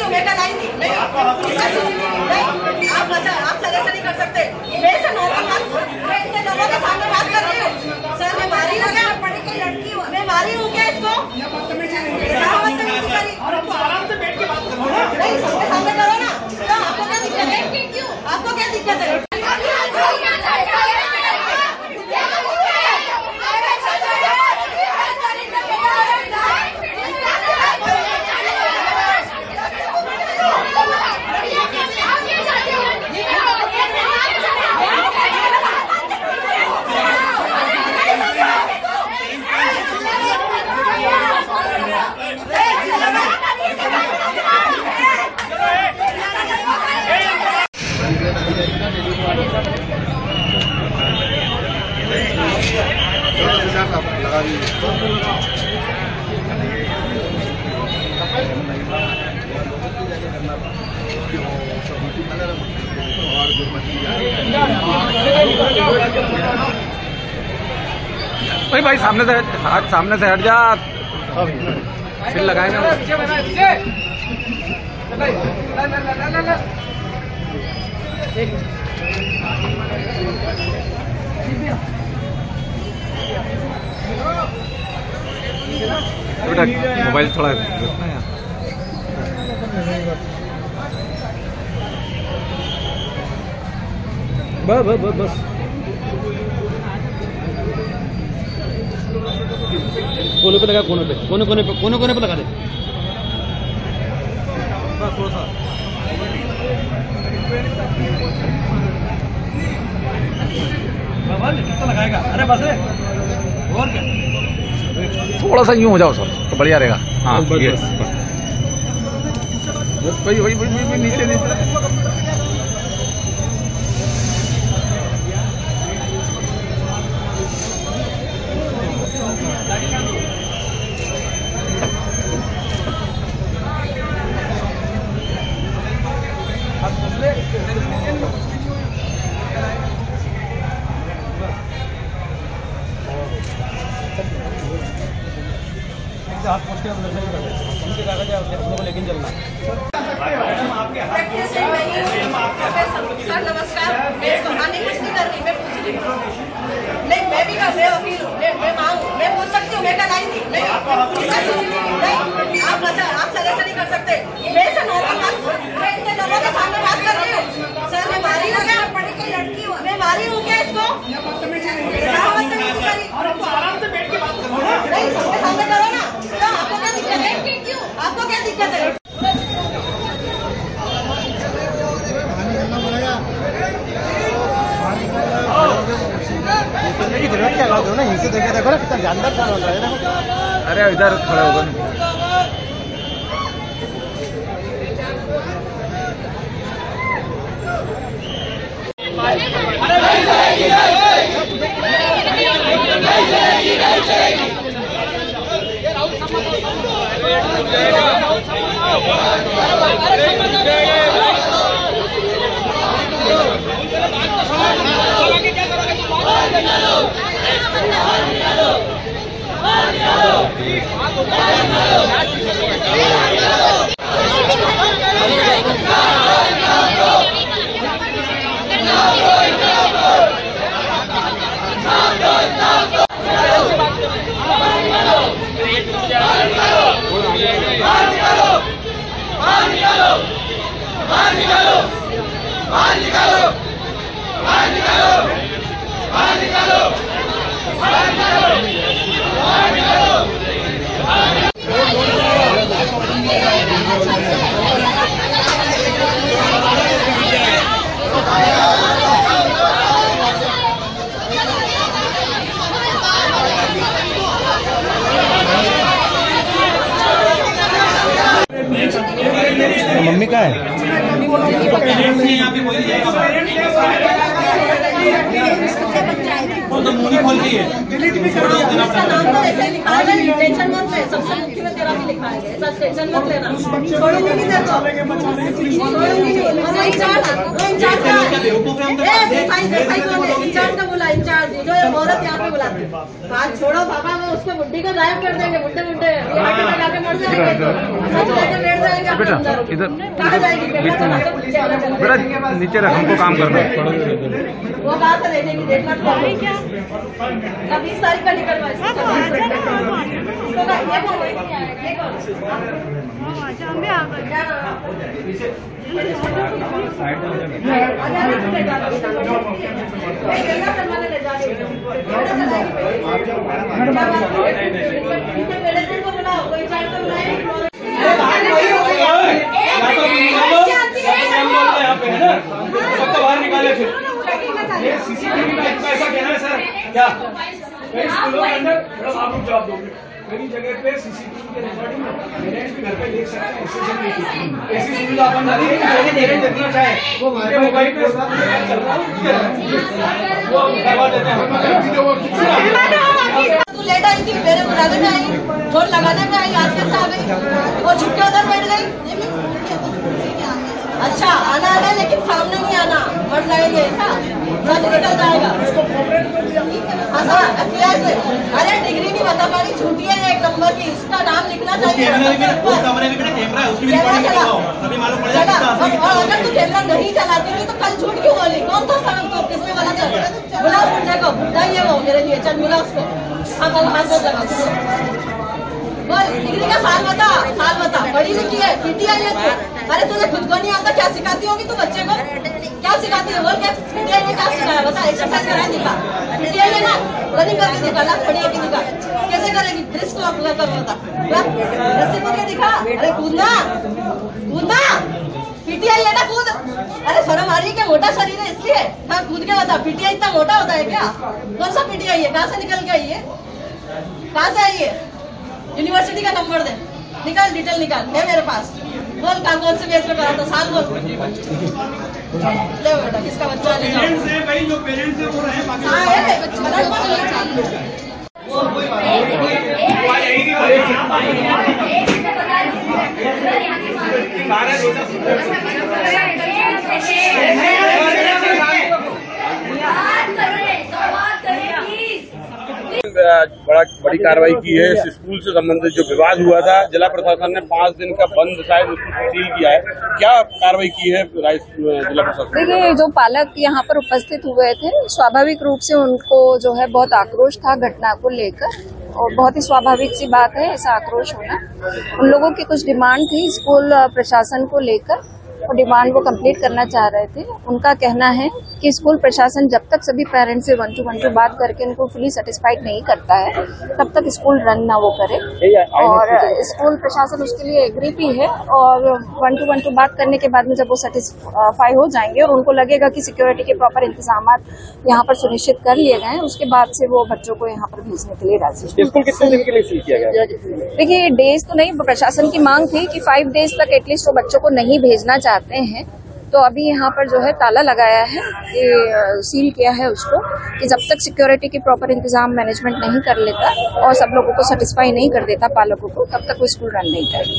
हूँ, मैं कल आई थी। नहीं, आप सजेशन नहीं कर सकते। मेरे से नॉर्मल बात, मैं इतने लोगों के सामने बात कर रही हूँ। सर मैं मारी हूँ क्या? पढ़ी कोई लड़की हूँ, मैं मारी हूँ क्या इसको? आराम से बैठ के बात करो। नहीं, सबके सामने करो ना। तो आपको क्या दिक्कत है? आपको क्या दिक्कत है? भाई सामने से हट जा, फिर लगाएंगे। मोबाइल थोड़ा बस कोने पे लगा, कोने पे लगा दे। थोड़ा सा लगाएगा। अरे बस और क्या, थोड़ा सा यूं हो जाओ सर तो बढ़िया रहेगा। हाँ बस वही नीचे हाथ पोछ के उनके कागज को लेकिन चलना। सर नमस्कार, मैं कहानी कुछ नहीं कर रही, मैं पूछ रही हूँ। नहीं, मैं भी कर रही वकील हूँ, मैं माँ हूँ, मैं पूछ सकती हूँ। मैं कल आई थी। नहीं, आप सजेशन नहीं कर सकते। मेरे से नॉर्मल बात, मैं इतने लोगों के सामने बात कर रही हूँ। सर मैं मारी हूँ क्या? पढ़ी कोई लड़की हूँ, मैं मारी हूँ क्या इसको? आराम से बैठ के बात करो। नहीं, सबके सामने करो ना। तो आपको क्या दिक्कत है? आपको क्या दिक्कत है? क्या दो ना, इनसे देखे देखो ना कितना जानदार हो रहा है ना। अरे इधर खड़े होगा। मम्मी का है यहाँ पे मुनी खोल रही है। इसका नाम तो ऐसे लिखा है, टेंशन मत ले, सबसे मुख्य में तेरा भी लिखा है, सब टेंशन मत लेना, छोड़ूंगी नहीं तेरे को, छोड़ूंगी नहीं। इंचार्ज का बोला, इंचार्ज जो औरत यहाँ पे बुलाते, बात छोड़ो बाबा, वो उसको बुड्ढी को गायब कर देंगे, बुड्ढे बुड्ढे जाके मर जाएंगे, सब लेकर लेट जाएंगे। बेटा इधर कहाँ जाएगी बेटा नीचे रख, हमको काम करना है। वो कहाँ से लेने की देखना क्या? 20 तारीख का निकलवा इसको सबको बाहर निकाले फिर। सीसीटीवी का ऐसा कहना है सर क्या? कई स्कूलों के अंदर आप लोग जवाब दोगे, कई जगह पे सीसीटीवी के रिकॉर्डिंग पेरेंट्स भी घर पे देख सकते हैं। ऐसी सुविधा अपन देखना चाहे वो मोबाइल पे चल रहा है, वो करवा देते हैं। तू लेट आई थी, मेरे बुलाने में आई, फोन लगाने में आई, आज कैसे आ गई? वो छुट्टी उधर बैठ गई। अच्छा आना है लेकिन सामने नहीं आना, मर जाएंगे ऐसा, सब निकल जाएगा। अरे डिग्री नहीं बता पा रही, छुट्टी है 1 नंबर की, इसका नाम लिखना चाहिए। कमरे में कैमरा है, उसकी भी रिकॉर्डिंग अभी मालूम पड़ जाएगा। और अगर तू कैमरा नहीं चलाती हुई तो कल झूठ क्यों बोली? कौन था सर को किसने वाला? चल बुला बुढ़े को, बुढ़ा ही है वो मेरे लिए, चल मिला उसको। हाँ हाथ बोल लगा बोल, डिग्री का साल बता, पढ़ी लिखी है, पीटीआई है तू। अरे तुझे खुद को नहीं आता, क्या सिखाती होगी तू बच्चे को? क्या सिखाती है बोल? क्या पीटीआई ने क्या सिखाया बता? एक्सरसाइज करा दिखा, पीटीआई है ना, रनिंग करके दिखा, खड़ी होकर दिखा, कैसे करेगी? ड्रेस को आप कर बता, रस्सी को दिखा। अरे कूदना, पीटीआई है ना, कूद। अरे शर्म आ रही है क्या? मोटा शरीर है इसलिए। हाँ कूद के बता, पीटीआई इतना मोटा होता है क्या? कौन सा पीटीआई है? कहाँ से निकल के आई है? कहाँ से आई है? यूनिवर्सिटी का नंबर दे, निकाल, डिटेल निकाल, है मेरे पास। बोल कौन से बेस में करा था, साल बोल। ले बेटा, किसका बच्चा है? जो पेरेंट्स है वो रहे, बड़ी कार्रवाई की है। इस स्कूल से संबंधित जो विवाद हुआ था, जिला प्रशासन ने 5 दिन का बंद शायद उसको सील किया है। क्या कार्रवाई की है जिला प्रशासन? देखिए, जो पालक यहाँ पर उपस्थित हुए थे, स्वाभाविक रूप से उनको जो है बहुत आक्रोश था घटना को लेकर, और बहुत ही स्वाभाविक सी बात है ऐसा आक्रोश होना। उन लोगों की कुछ डिमांड थी स्कूल प्रशासन को लेकर, और डिमांड वो कंप्लीट करना चाह रहे थे। उनका कहना है कि स्कूल प्रशासन जब तक सभी पेरेंट्स से 1 to 1 बात करके उनको फुली सेटिस्फाइड नहीं करता है, तब तक स्कूल रन ना वो करे। और स्कूल प्रशासन उसके लिए एग्री भी है, और 1 to 1 बात करने के बाद में जब वो सेटिस्फाई हो जाएंगे और उनको लगेगा कि सिक्योरिटी के प्रॉपर इंतजाम यहाँ पर सुनिश्चित कर लिए गए हैं, उसके बाद से वो बच्चों को यहाँ पर भेजने के लिए राजी। स्कूल कितने दिन के लिए सील किया गया? देखिए, डेज तो नहीं, प्रशासन की मांग थी कि 5 डेज तक एटलीस्ट वो बच्चों को नहीं भेजना चाहते हैं, तो अभी यहाँ पर जो है ताला लगाया है, सील किया है उसको, कि जब तक सिक्योरिटी की प्रॉपर इंतजाम मैनेजमेंट नहीं कर लेता और सब लोगों को सेटिस्फाई नहीं कर देता पालकों को, तब तक वो स्कूल रन नहीं करेंगे।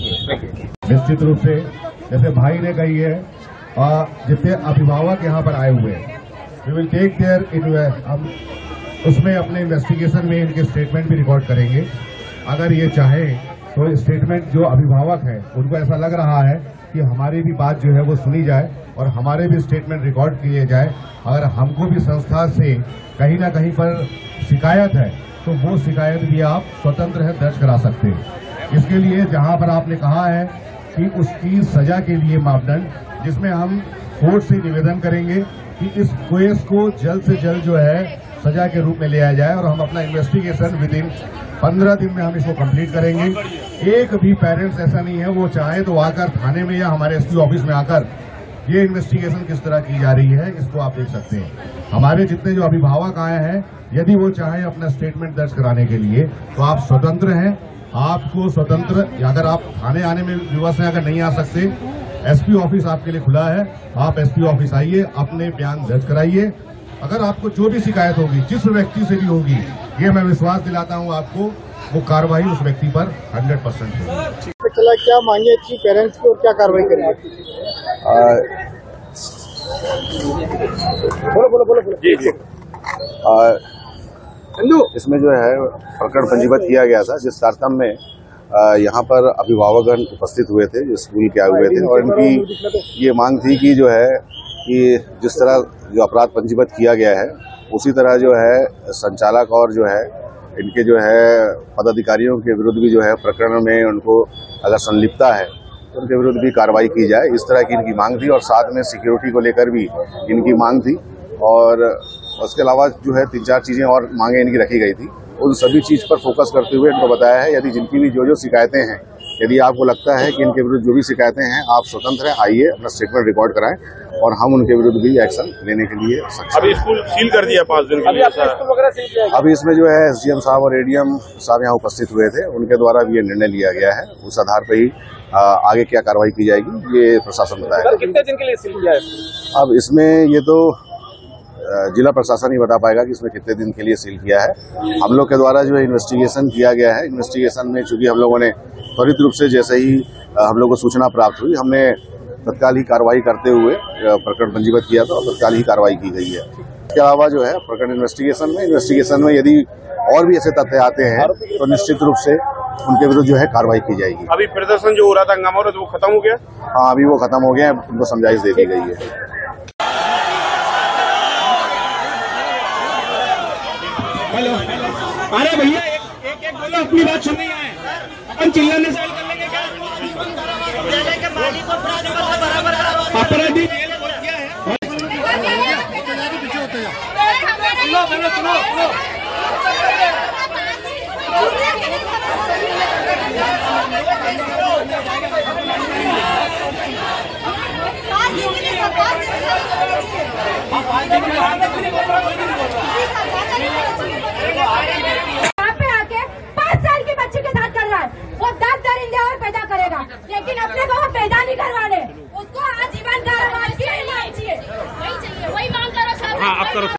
निश्चित रूप से जैसे भाई ने कही है, जितने अभिभावक यहाँ पर आए हुए हैं, वी विल टेक देयर हम उसमें अपने इन्वेस्टिगेशन में इनके स्टेटमेंट भी रिकॉर्ड करेंगे। अगर ये चाहे तो स्टेटमेंट जो अभिभावक है उनको ऐसा लग रहा है कि हमारी भी बात जो है वो सुनी जाए और हमारे भी स्टेटमेंट रिकॉर्ड किए जाए। अगर हमको भी संस्था से कहीं ना कहीं पर शिकायत है तो वो शिकायत भी आप स्वतंत्र है दर्ज करा सकते हैं। इसके लिए जहां पर आपने कहा है कि उसकी सजा के लिए मापदंड, जिसमें हम कोर्ट से निवेदन करेंगे कि इस केस को जल्द से जल्द जो है सजा के रूप में ले आया जाए, और हम अपना इन्वेस्टिगेशन विदिन 15 दिन में हम इसको कंप्लीट करेंगे। एक भी पेरेंट्स ऐसा नहीं है वो चाहे तो आकर थाने में या हमारे एसपी ऑफिस में आकर ये इन्वेस्टिगेशन किस तरह की जा रही है इसको आप देख सकते हैं। हमारे जितने जो अभिभावक आए हैं, यदि वो चाहे अपना स्टेटमेंट दर्ज कराने के लिए तो आप स्वतंत्र हैं। आपको स्वतंत्र, अगर आप थाने आने में विवश हैं, अगर नहीं आ सकते, एसपी ऑफिस आपके लिए खुला है, आप एसपी ऑफिस आइए, अपने बयान दर्ज कराइए। अगर आपको जो भी शिकायत होगी, जिस व्यक्ति से भी होगी, ये मैं विश्वास दिलाता हूँ आपको, वो कार्रवाई उस व्यक्ति पर 100% होगी। चला क्या मांगे थी पेरेंट्स को और क्या कार्रवाई करेंगे? बोलो। जी। इसमें जो है प्रकरण पंजीबद्ध किया गया था, जिस कार्यक्रम में यहाँ पर अभिभावकगण उपस्थित हुए थे, जो स्कूल के आए हुए थे, और इनकी ये मांग थी कि जो है कि जिस तरह जो अपराध पंजीबद्ध किया गया है, उसी तरह जो है संचालक और जो है इनके जो है पदाधिकारियों के विरुद्ध भी जो है प्रकरण में उनको अगर संलिप्तता है तो उनके विरुद्ध भी कार्रवाई की जाए। इस तरह की इनकी मांग थी और साथ में सिक्योरिटी को लेकर भी इनकी मांग थी, और उसके अलावा जो है 3-4 चीजें और मांगे इनकी रखी गई थी। उन सभी चीज पर फोकस करते हुए इनको बताया है, यदि जिनकी भी जो शिकायतें हैं, यदि आपको लगता है कि इनके विरुद्ध जो भी शिकायतें हैं, आप स्वतंत्र हैं, आइए अपना स्टेटमेंट रिकॉर्ड कराएं और हम उनके विरुद्ध भी एक्शन लेने के लिए सक्षम। अभी स्कूल सील कर दिया 5 दिन के लिए। अभी इसमें जो है SDM साहब और ADM साहब यहाँ उपस्थित हुए थे, उनके द्वारा भी ये निर्णय लिया गया है। उस आधार पर ही आगे क्या कार्रवाई की जाएगी ये प्रशासन बताएगा। कितने दिन के लिए सील किया है? अब इसमें ये तो जिला प्रशासन ही बता पाएगा कि इसमें कितने दिन के लिए सील किया है। हम लोग के द्वारा जो है इन्वेस्टिगेशन किया गया है। इन्वेस्टिगेशन में चूंकि हम लोगों ने त्वरित रूप से जैसे ही हम लोग को सूचना प्राप्त हुई, हमने तत्काल ही कार्रवाई करते हुए प्रकरण पंजीबद्ध किया था और तत्काल ही कार्रवाई की गई है। इसके अलावा जो है प्रकरण इन्वेस्टिगेशन में यदि और भी ऐसे तथ्य आते हैं तो निश्चित रूप से उनके विरुद्ध जो है कार्रवाई की जाएगी। अभी प्रदर्शन जो हो रहा था, हंगामा हो रहा था, वो खत्म हो गया? हाँ, अभी वो खत्म हो गया, उनको समझाइश दे दी गई है। अरे भैया एक बोलो, अपनी बात सुन नहीं आए, अपन चिल्लाने से हल कर लेंगे क्या? अपराधी जेल क्या है? सुनो।